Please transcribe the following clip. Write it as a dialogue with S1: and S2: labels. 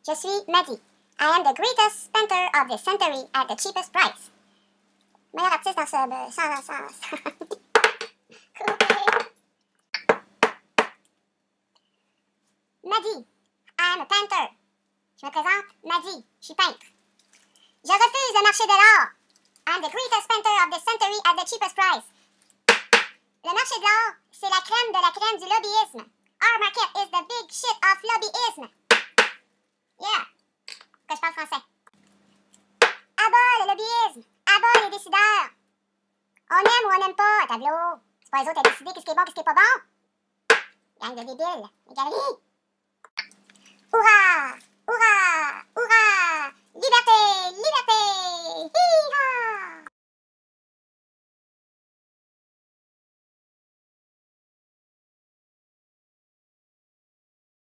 S1: Je suis Maddie. I am the greatest spender of this century at the cheapest price. Meilleur artiste dans ce... Maddie. I am a painter. Je me présente, Maddie. Je suis peintre. Je refuse le marché de l'art. I am the greatest spender of this century at the cheapest price. Le marché de l'art, c'est la crème de la crème du lobbyisme. Our market is the big shit of lobbyisme. Yeah. Que je parle français. Abat le lobbyisme. Abat les décideurs. On aime ou on n'aime pas, tableau. C'est pas les autres à décider qu'est-ce qui est bon, qu'est-ce qui est pas bon. Gang de débiles. Les galeries. Hurrah! Hurrah! Hurrah! Liberté! Liberté! Hi-ha!